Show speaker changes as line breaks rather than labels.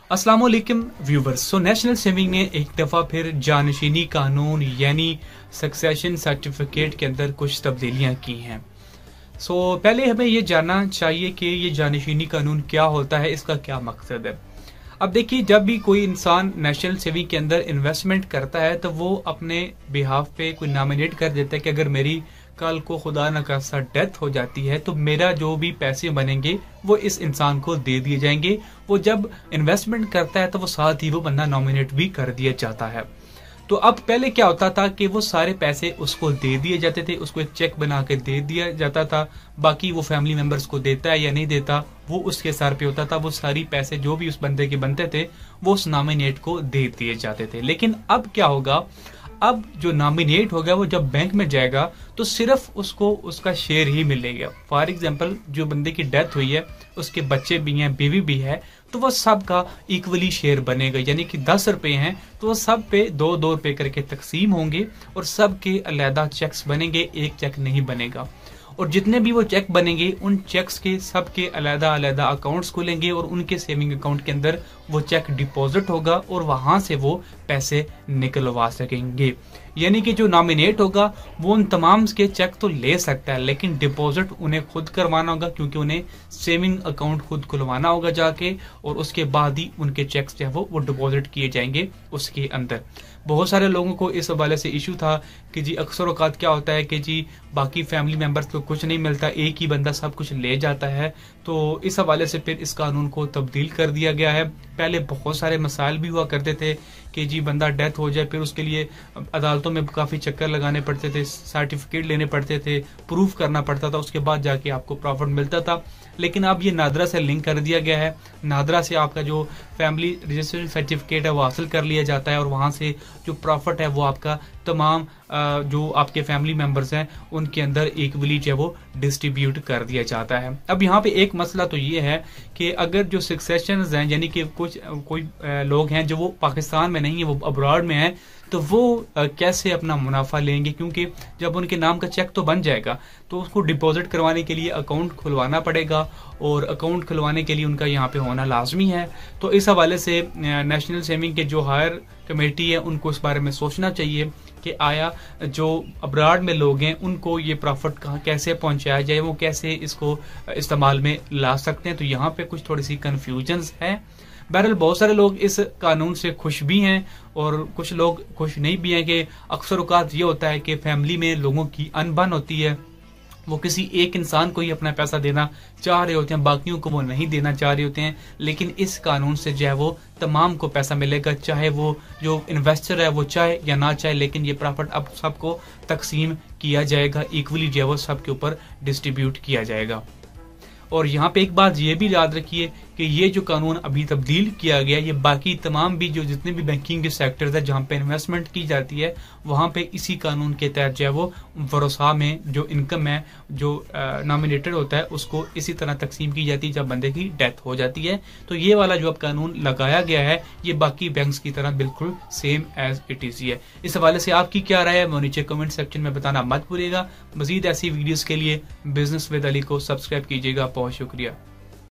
अस्सलाम वालेकुम viewers. National saving ने एक दफ़ा फिर जानशीनी कानून यानी सक्सेशन सर्टिफिकेट के अंदर कुछ तब्दीलियां की हैं। पहले हमें ये जानना चाहिए कि ये जानशीनी कानून क्या होता है, इसका क्या मकसद है। अब देखिए, जब भी कोई इंसान नेशनल सेविंग के अंदर इन्वेस्टमेंट करता है तो वो अपने बिहाफ पे कोई नॉमिनेट कर देता है कि अगर मेरी कल को खुदा न खास्ता डेथ हो जाती है तो मेरा जो भी पैसे बनेंगे वो इस इंसान को दे दिए जाएंगे। वो जब इन्वेस्टमेंट करता है तो वो साथ ही वो बंदा नॉमिनेट भी कर दिया जाता है। तो अब पहले क्या होता था कि वो सारे पैसे उसको दे दिए जाते थे, उसको एक चेक बना के दे दिया जाता था। बाकी वो फैमिली मेंबर्स को देता है या नहीं देता वो उसके सर पे होता था। वो सारी पैसे जो भी उस बंदे के बनते थे वो उस नॉमिनेट को दे दिए जाते थे। लेकिन अब क्या होगा, अब जो नॉमिनेट होगा वो जब बैंक में जाएगा तो सिर्फ उसको उसका शेयर ही मिलेगा। फॉर एग्जांपल, जो बंदे की डेथ हुई है उसके बच्चे भी हैं, बीवी भी है, तो वह सबका इक्वली शेयर बनेगा। यानी कि 10 रुपए हैं तो वो सब पे 2-2 रुपए करके तकसीम होंगे और सबके अलहदा चेक्स बनेंगे, एक चेक नहीं बनेगा। और जितने भी वो चेक बनेंगे उन चेक्स के सबके अलहदा अलहदा अकाउंट्स खुलेंगे और उनके सेविंग अकाउंट के अंदर वो चेक डिपॉजिट होगा और वहां से वो पैसे निकलवा सकेंगे। यानी कि जो नॉमिनेट होगा वो उन तमाम के चेक तो ले सकता है, लेकिन डिपॉजिट उन्हें खुद करवाना होगा, क्योंकि उन्हें सेविंग अकाउंट खुद खुलवाना होगा जाके, और उसके बाद ही उनके चेक्स जो है वो डिपॉजिट किए जाएंगे उसके अंदर। बहुत सारे लोगों को इस हवाले से इशू था कि जी अक्सर औकात क्या होता है कि जी बाकी फैमिली मेंबर्स को कुछ नहीं मिलता, एक ही बंदा सब कुछ ले जाता है। तो इस हवाले से फिर इस कानून को तब्दील कर दिया गया है। पहले बहुत सारे मसाइल भी हुआ करते थे कि जी बंदा डेथ हो जाए, फिर उसके लिए अदालतों में काफी चक्कर लगाने पड़ते थे, सर्टिफिकेट लेने पड़ते थे, प्रूफ करना पड़ता था, उसके बाद जाके आपको प्रॉफिट मिलता था। लेकिन अब ये नादरा से लिंक कर दिया गया है। नादरा से आपका जो फैमिली रजिस्ट्रेशन सर्टिफिकेट है वो हासिल कर लिया जाता है और वहां से जो प्रॉफिट है वो आपका तमाम जो आपके फैमिली मेंबर्स हैं उनके अंदर इक्वली जो है वो डिस्ट्रीब्यूट कर दिया जाता है। अब यहाँ पे एक मसला तो ये है कि अगर जो सक्सेशन हैं, यानी कि कोई लोग हैं जो वो पाकिस्तान में नहीं है, वो अब्रॉड में है, तो वो कैसे अपना मुनाफा लेंगे, क्योंकि जब उनके नाम का चेक तो बन जाएगा तो उसको डिपॉजिट करवाने के लिए अकाउंट खुलवाना पड़ेगा और अकाउंट खुलवाने के लिए उनका यहाँ पे होना लाजमी है। तो इस हवाले से नेशनल सेविंग के जो हायर कमेटी है उनको इस बारे में सोचना चाहिए कि आया जो अब्रॉड में लोग हैं उनको ये प्रॉफिट कहाँ कैसे पहुंचाया जाए, वो कैसे इसको इस्तेमाल में ला सकते हैं। तो यहाँ पे कुछ थोड़ी सी कंफ्यूजन्स है। बहरहाल बहुत सारे लोग इस कानून से खुश भी हैं और कुछ लोग खुश नहीं भी हैं कि अक्सर औकात ये होता है कि फैमिली में लोगों की अनबन होती है, वो किसी एक इंसान को ही अपना पैसा देना चाह रहे होते हैं, बाकियों को वो नहीं देना चाह रहे होते हैं। लेकिन इस कानून से जो है वो तमाम को पैसा मिलेगा, चाहे वो जो इन्वेस्टर है वो चाहे या ना चाहे, लेकिन ये प्रॉफिट अब सबको तकसीम किया जाएगा, इक्वली जो है वो सबके ऊपर डिस्ट्रीब्यूट किया जाएगा। और यहाँ पे एक बात ये भी याद रखिए कि ये जो कानून अभी तब्दील किया गया ये बाकी तमाम भी जो जितने भी बैंकिंग के सेक्टर्स है जहाँ पे इन्वेस्टमेंट की जाती है वहां पे इसी कानून के तहत जो है वो वरोसा में जो इनकम है जो नॉमिनेटेड होता है उसको इसी तरह तकसीम की जाती है जब बंदे की डेथ हो जाती है। तो ये वाला जो अब कानून लगाया गया है ये बाकी बैंक्स की तरह बिल्कुल सेम एज इट इज है। इस हवाले से आपकी क्या राय है वो नीचे कमेंट सेक्शन में बताना मत भूलिएगा। मजीद ऐसी वीडियोस के लिए बिजनेस विद अली को सब्सक्राइब कीजिएगा। बहुत शुक्रिया।